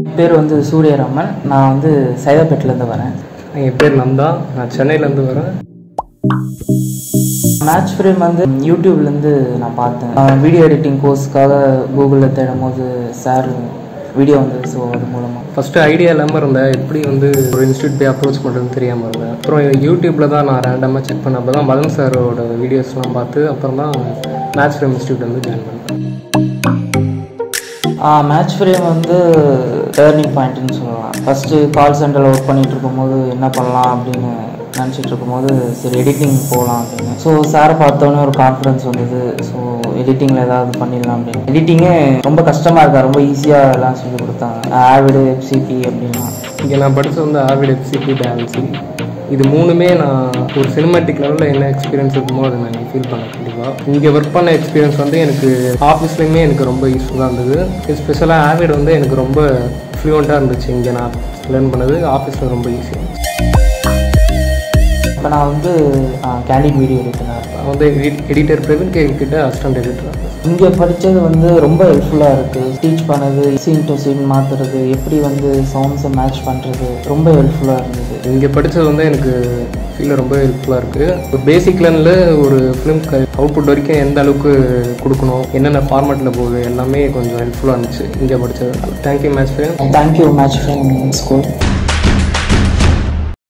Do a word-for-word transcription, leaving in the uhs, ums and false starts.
பேர் வந்து சூரியராமன். நான் வந்து சைதாப்பேட்டிலேருந்து வரேன். என் பேர் நந்தா. நான் சென்னையிலேருந்து வரேன். மேட்ச் ஃப்ரேம் வந்து யூடியூப்லேருந்து நான் பார்த்தேன். வீடியோ எடிட்டிங் கோர்ஸ்க்காக கூகுளில் தேடும் போது சார் வீடியோ வந்து ஸோ அது மூலமாக ஃபஸ்ட்டு ஐடியா இல்லாமல் இருந்தேன். எப்படி வந்து ஒரு இன்ஸ்டியூட் போய் அப்ரோச் பண்ணுறதுன்னு தெரியாமல் இருந்தேன். அப்புறம் யூடியூப்பில் தான் நான் ரேண்டமாக செக் பண்ண அப்போ தான் மதன் சாரோட வீடியோஸ்லாம் பார்த்து அப்புறம் தான் மேட்ச் ஃப்ரேம் இன்ஸ்டியூட் வந்து ஜாயின் பண்ணேன். மேட்ச் ஃப்ரேம் வந்து டேர்னிங் பாயிண்ட்டுன்னு சொல்லலாம். ஃபஸ்ட்டு கால் சென்டரில் ஒர்க் பண்ணிகிட்டு இருக்கும்போது என்ன பண்ணலாம் அப்படின்னு நினச்சிட்டு இருக்கும்போது சரி எடிட்டிங் போகலாம் அப்படின்னு. ஸோ சாரை பார்த்தோன்னே ஒரு கான்ஃபிடன்ஸ் வந்தது. ஸோ எடிட்டிங்கில் ஏதாவது பண்ணிடலாம் அப்படின்னு. எடிட்டிங்கே ரொம்ப கஷ்டமாக இருக்கா, ரொம்ப ஈஸியாக எல்லாம் சொல்லி கொடுத்தாங்க. ஆவிடு எஃப்சிபி அப்படின்னா இங்கே நான் படித்தது வந்து ஆவிடு எஃப்சிபி டான்ஸி. இது மூணுமே நான் ஒரு சினிமாட்டிக் லெவலில் என்ன எக்ஸ்பீரியன்ஸ் இருக்குமோ அதை நான் ஃபீல் பண்ணேன் கண்டிப்பாக. இங்கே ஒர்க் பண்ண எக்ஸ்பீரியன்ஸ் வந்து எனக்கு ஆஃபீஸ்லேயுமே எனக்கு ரொம்ப யூஸ்ஃபுல்லாக இருந்தது. ஸ்பெஷலாக ஆவிட் வந்து எனக்கு ரொம்ப ஃப்ளூவெண்ட்டாக இருந்துச்சு. இங்கே நான் லேர்ன் பண்ணது ஆஃபீஸில் ரொம்ப ஈஸியாக இருந்துச்சு. இப்போ நான் வந்து கேண்டிட் வீடியோ எடிட்டராக இருக்கேன். நான் வந்து எடிட்டர் பிரவீன் கே கிட்ட அசிஸ்டன்ட் எடிட்டர். இங்கே படித்தது வந்து ரொம்ப ஹெல்ப்ஃபுல்லாக இருக்குது. டீச் பண்ணது, சீன் டு சீன் மாற்றுறது, எப்படி வந்து சவுண்ட்ஸை மேட்ச் பண்ணுறது ரொம்ப ஹெல்ப்ஃபுல்லாக இருந்தது. இங்கே படித்தது வந்து எனக்கு ஃபீல்டில் ரொம்ப ஹெல்ப்ஃபுல்லாக இருக்குது. ஒரு பேசிக் லெவலில் ஒரு ஃபிலிம் அவுட்புட் வரைக்கும் எந்த அளவுக்கு கொடுக்கணும், என்னென்ன ஃபார்மேட்டில் போகுது எல்லாமே கொஞ்சம் ஹெல்ப்ஃபுல்லாக இருந்துச்சு இங்கே படித்தது. Thank you Match Frame. Thank you Match Frame school.